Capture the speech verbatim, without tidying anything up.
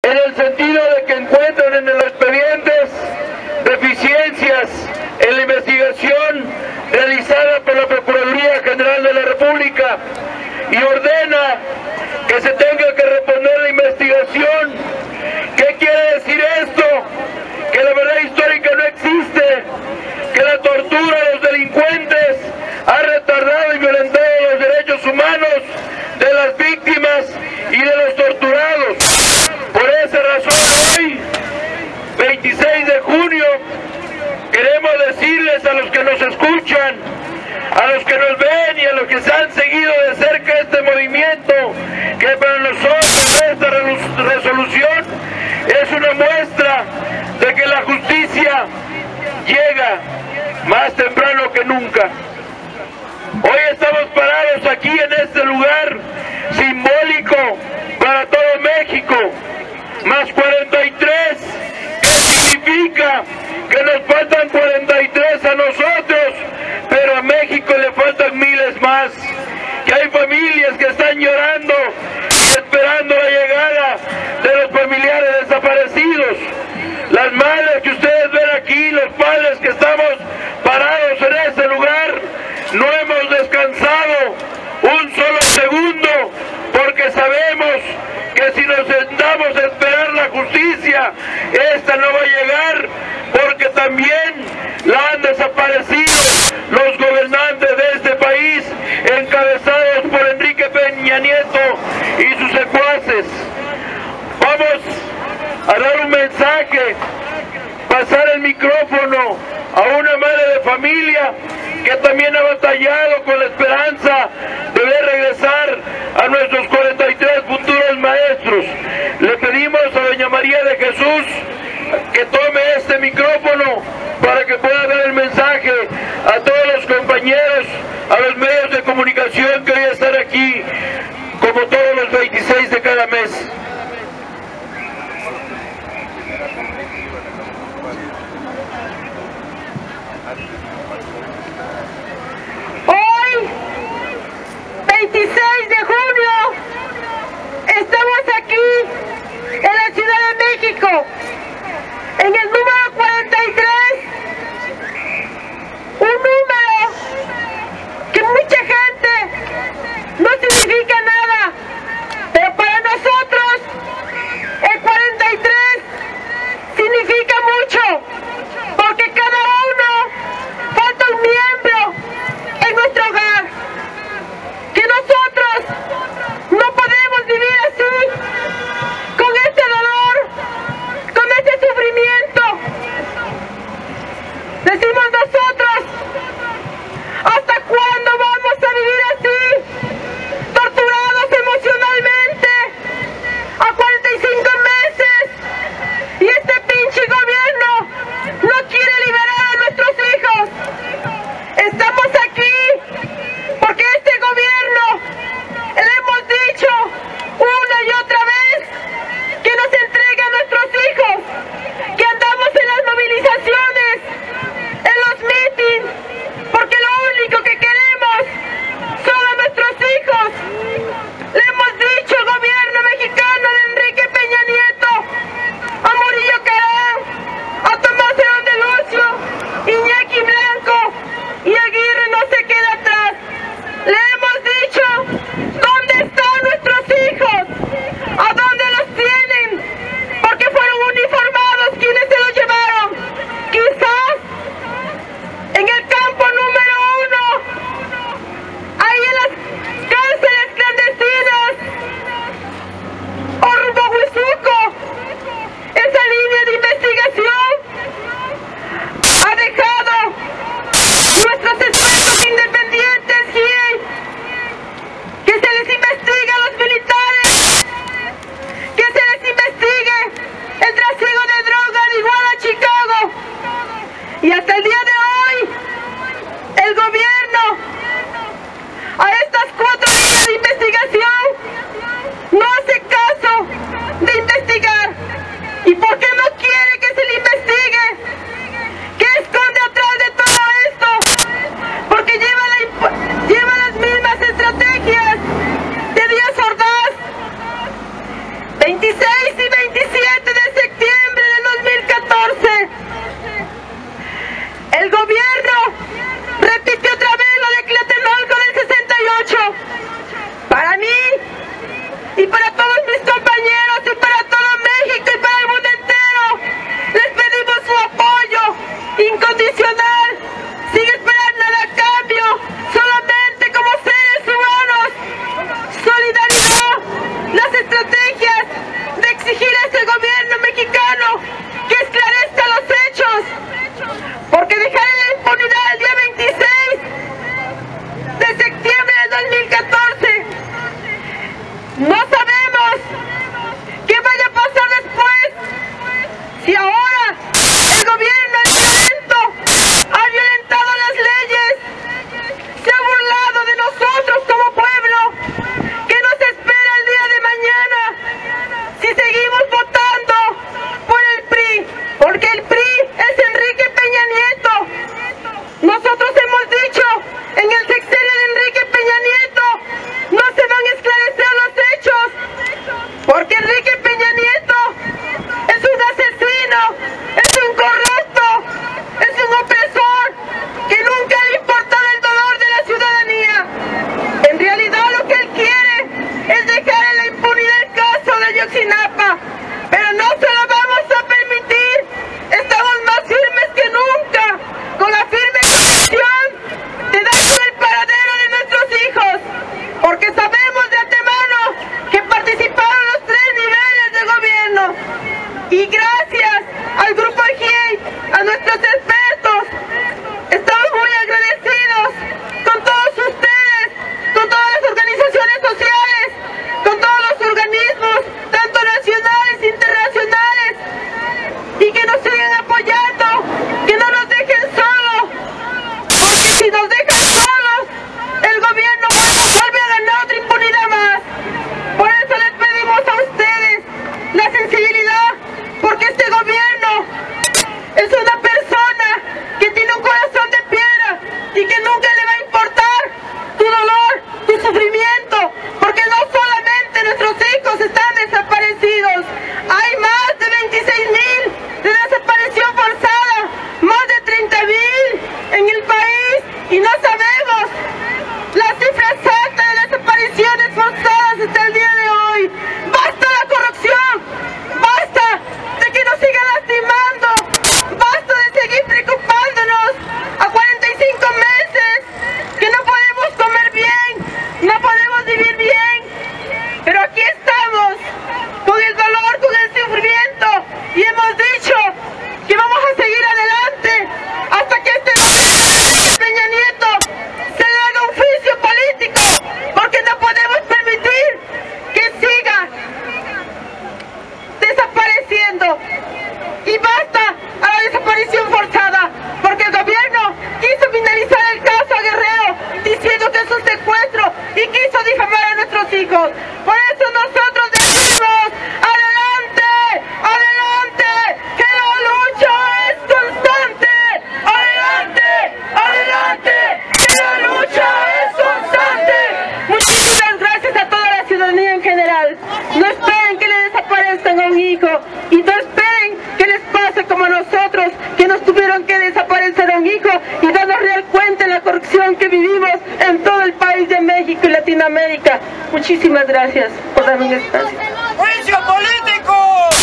en el sentido de que encuentran en los expedientes deficiencias en la investigación realizada por la Procuraduría General de la República y ordena que se tenga que reponer la investigación. ¿Qué quiere decir esto? Que la verdad histórica no existe, que la tortura a los delincuentes ha retardado y violentado los derechos humanos de las víctimas y de los torturados. Por esa razón hoy, veintiséis de junio, queremos decirles a los que nos escuchan, a los que nos ven y a los que se han seguido de cerca este movimiento, que para nosotros esta resolución es una muestra de que la justicia llega más temprano que nunca. Hoy estamos parados aquí en este lugar simbólico para todo México, más cuarenta y tres, ¿qué significa? Que nos faltan cuarenta y tres a nosotros, pero a México le faltan miles más, que hay familias que están llorando y esperando la llegada de los familiares desaparecidos. Las madres que ustedes ven aquí, los padres que estamos parados en este lugar, no hemos descansado un solo segundo, porque sabemos que si nos sentamos a esperar la justicia, esta no va a llegar, porque también la han desaparecido los gobernantes de este país, encabezados por Enrique Peña Nieto y sus secuaces. Vamos a dar un mensaje, pasar el micrófono a una madre de familia que también ha batallado con la esperanza de ver regresar a nuestros cuarenta y tres futuros maestros. Le pedimos a doña María de Jesús que tome este micrófono para que pueda dar el mensaje a todos los compañeros, a los medios de comunicación que hoy están aquí, como todos los veintiséis de cada mes. Hoy, veintiséis de junio, estamos aquí en la Ciudad de México, en el número cuarenta y tres exigir a este gobierno mexicano que esclarezca los hechos, porque dejar en la impunidad el día veintiséis de septiembre del dos mil catorce, no sabemos qué vaya a pasar después, si ahora el gobierno es violento, ha violentado las leyes, se ha burlado de nosotros como pueblo. ¿Qué nos espera el día de mañana si seguimos votando por el P R I? Porque el P R I es Enrique Peña Nieto. Nosotros hemos dicho, en el sexenio de Enrique Peña Nieto no se van a esclarecer los hechos, porque Enrique Peña Nieto es un asesino, es un corrupto, es un opresor que nunca le ha importado el dolor de la ciudadanía. En realidad lo que él quiere es dejar en la impunidad el caso de Ayotzinapa, pero no se lo vamos a permitir. Estamos más firmes que nunca, con la firme convicción de dar con el paradero de nuestros hijos, porque sabemos de antemano que participaron los tres niveles de gobierno. Y gracias al Grupo G I E I, a nuestros expertos, estamos muy agradecidos con todos ustedes, con todas las organizaciones sociales, con todos los organismos, tanto nacionales, internacionales, y que nos sigan apoyando, que no nos dejen solos, porque si nos dejan solos, el gobierno vuelve a ganar otra impunidad más. Por eso les pedimos a ustedes la sensibilidad, porque este gobierno es una persona que tiene un corazón de piedra y que nunca le va a importar tu dolor, tu sufrimiento, porque no solamente nuestros hijos están desaparecidos, hay más de veintiséis mil de desaparición forzada, más de treinta mil en el país, y no sabemos la cifra exacta de desapariciones forzadas hasta el día de hoy. ¡Basta la corrupción! ¡Basta de que nos sigan lastimando! ¡Basta de seguir preocupándonos a cuarenta y cinco meses que no podemos comer bien, no podemos vivir bien! Pero aquí estamos, con el dolor, con el sufrimiento, y hemos dicho que vamos a seguir adelante hasta que este gobierno de Enrique Peña Nieto se le haga un juicio político, porque no podemos permitir que siga desapareciendo. Y basta a la desaparición forzada, porque el gobierno quiso finalizar el caso a Guerrero diciendo que es un secuestro y quiso difamar a nuestros hijos. Por eso nosotros decimos: adelante, adelante, que la lucha es constante. Adelante, adelante, que la lucha es constante. Muchísimas gracias a toda la ciudadanía en general. No esperen que le desaparezcan a un hijo, y no esperen que les pase como a nosotros, que nos tuvieron que desaparecer a un hijo y darnos real cuenta de la corrupción que vivimos en todo el país de México y Latinoamérica. Muchísimas gracias por darme un espacio. ¡Juicio político!